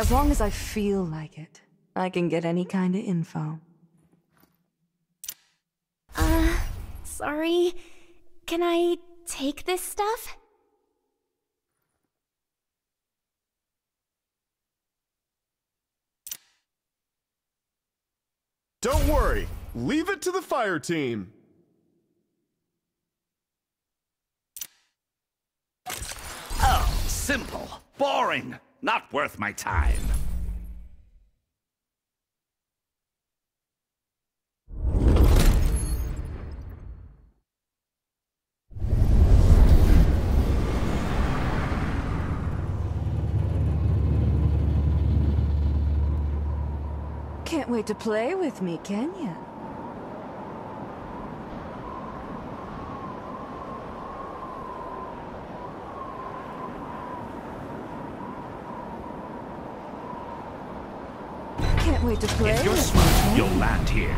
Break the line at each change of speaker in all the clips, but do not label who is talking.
As long as I feel like it, I can get any kind of info.
Sorry. Can I take this stuff?
Don't worry. Leave it to the fire team.
Oh, simple. Boring. Not worth my time.
Can't wait to play with me, can ya? Can't wait to play
If you're
with
smart,
me, can
you'll
ya?
land here.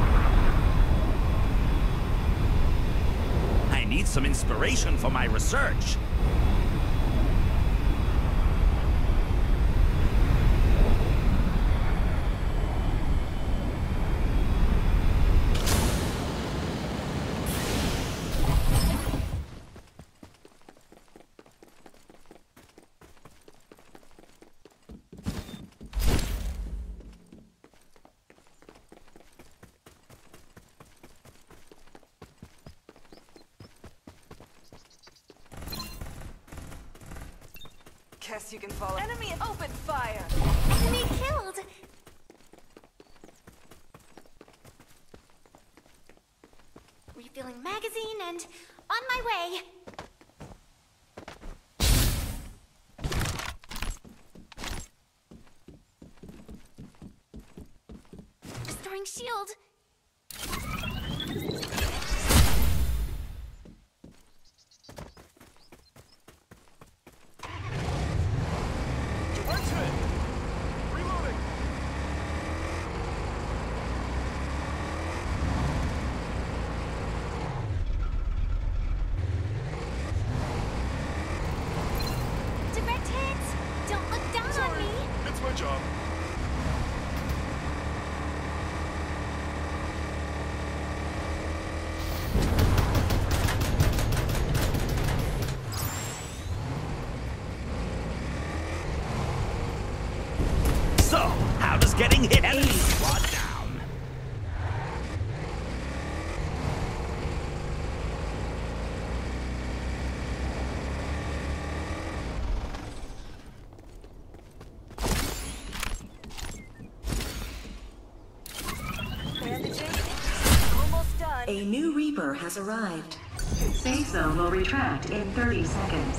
I need some inspiration for my research.
Guess you can follow. Enemy and open fire!
Enemy killed! Refilling magazine and on my way! Restoring shield!
Reloading.
Direct hits! Don't look down on me!
It's my job.
So, how does getting hit enemy squad down?
Bandaging. Almost done.
A new Reaper has arrived. Safe zone will retract in 30 seconds.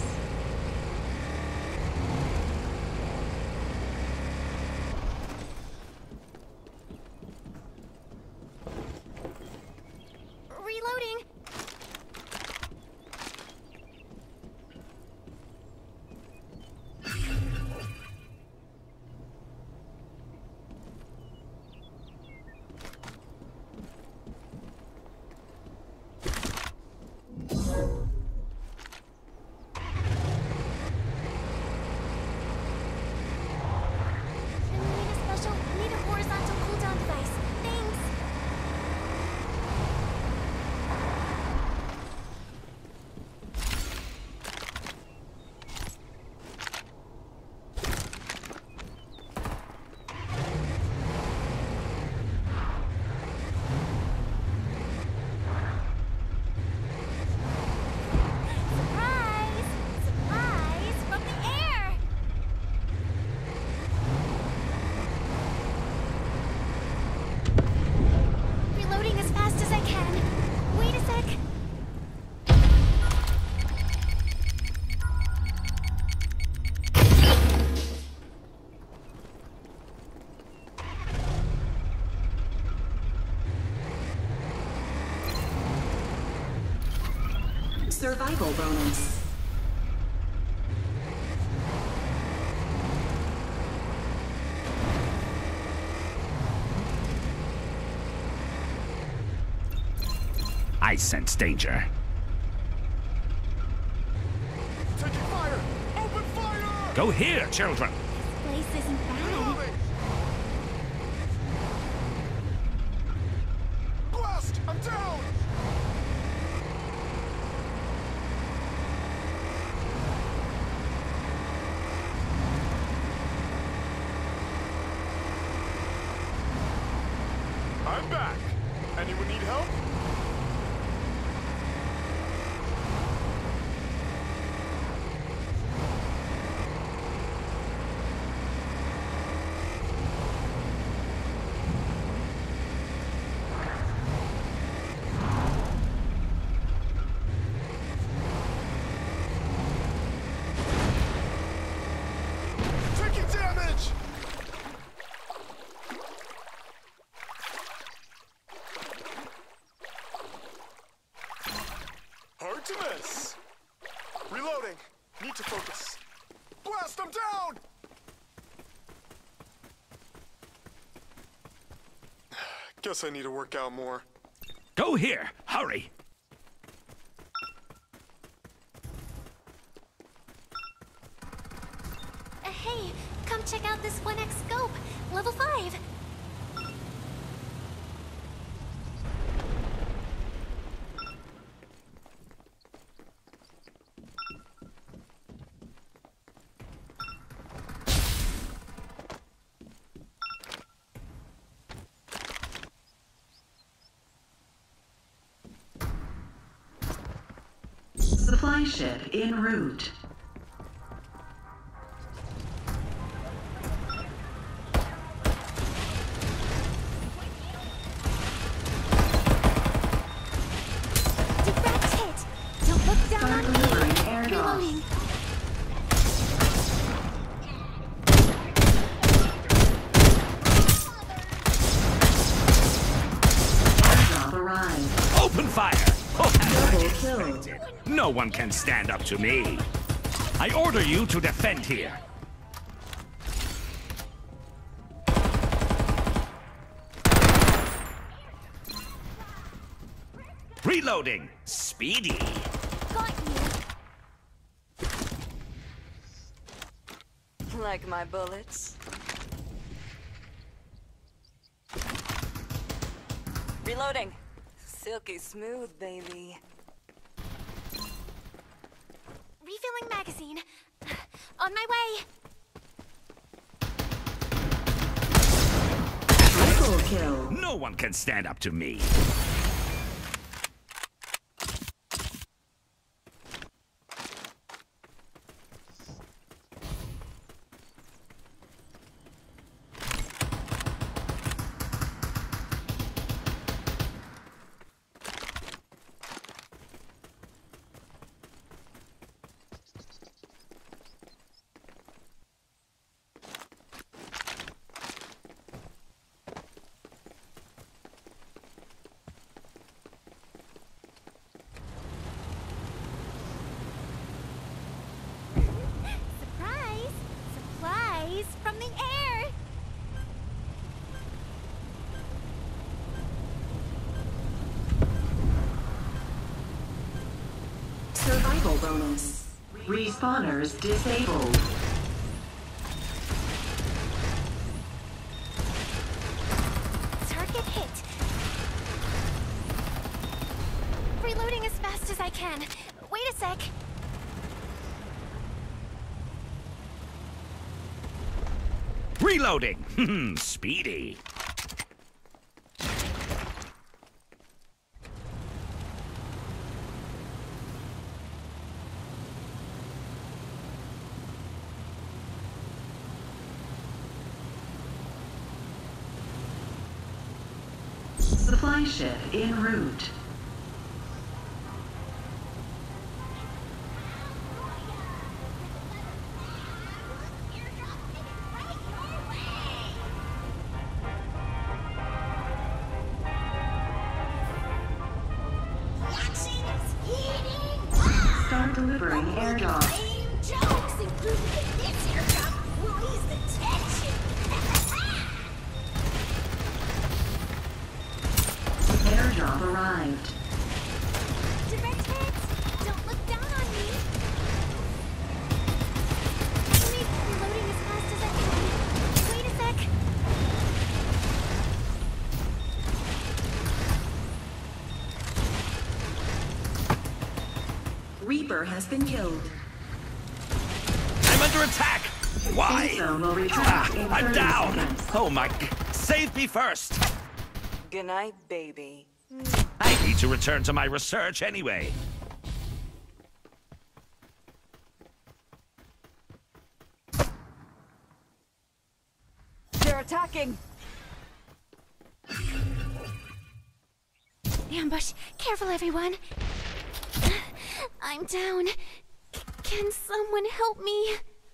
Reloading! Need a horizontal cooldown device. Thanks! Surprise! Surprise from the air! Reloading as fast as I can. Wait a sec.
Survival bonus.
I sense danger.
Taking fire. Open fire.
Go here, children.
This place isn't bad.
Anyone need help? Taking damage! Hard to miss. Reloading. Need to focus. Blast them down! Guess I need to work out more.
Go here! Hurry!
Hey, come check out this 1X scope. Level 5.
Supply ship en route.
Direct hit. Don't look down on me. Reloading.
Airdrop arrived.
Open fire! Oh,
Double kill.
no one can stand up to me. I order you to defend here. Reloading. Speedy.
Got you.
Like my bullets. Reloading. Silky smooth, baby.
Refilling magazine. On my way.
Triple kill.
No one can stand up to me.
Surprise! Supplies from the air!
Survival bonus. Respawners disabled.
Target hit. Reloading as fast as I can. Wait a sec.
Reloading. Speedy.
Supply ship en route. Start delivering airdrop.
Jokes included in this airdrop will ease the tension.
Airdrop arrived.
Direct hits. Don't look down on me. Let me reloading as fast as I can. Wait a sec.
Reaper has been killed.
I'm under attack. Why?
Safe zone will retract in
I'm
30
down.
seconds.
Oh my. Save me first.
Good night, baby.
I need to return to my research anyway.
They're attacking!
Ambush. Careful, everyone. I'm down. Can someone help me?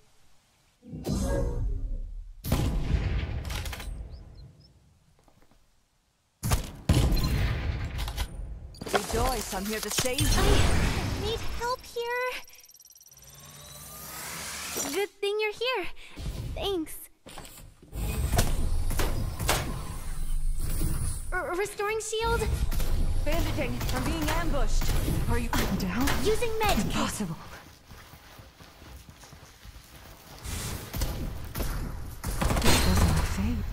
Rejoice, I'm here to save you.
I need help here. Good thing you're here. Thanks. Restoring shield.
Bandaging, I'm being ambushed. Are you down?
Using med kit.
Impossible. This was my fate.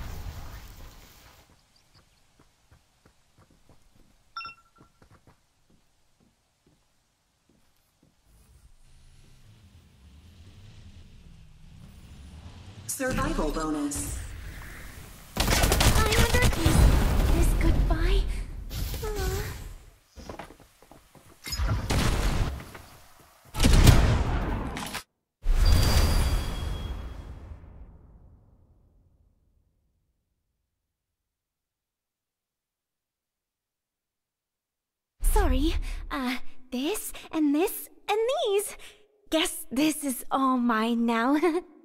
Survival bonus.
I wonder if this goodbye. Sorry, this and this and these. Guess this is all mine now.